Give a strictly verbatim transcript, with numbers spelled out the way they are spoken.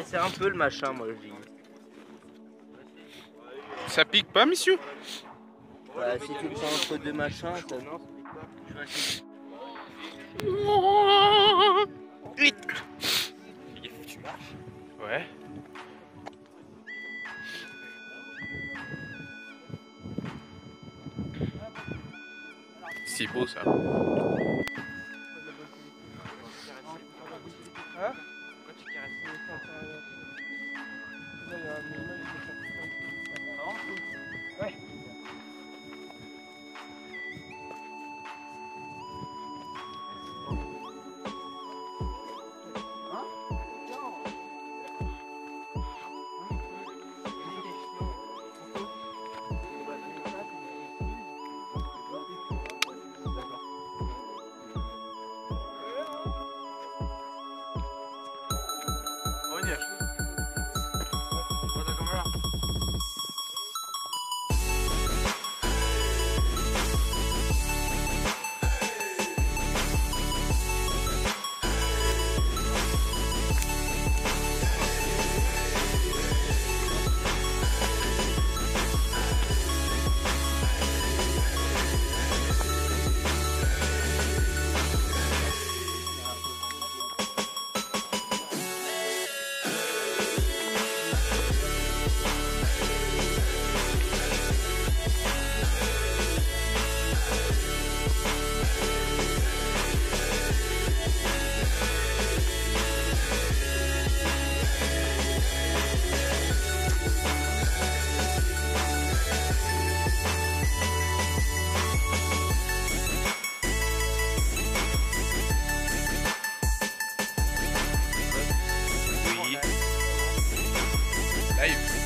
c'est un peu le machin, moi je dis. Ça pique pas, monsieur? Bah, si tu le prends entre deux machins, ça non, ça pique pas. Je vais essayer. Vite. Tu marches? Ouais. C'est beau ça. Hein? Ouais. Live.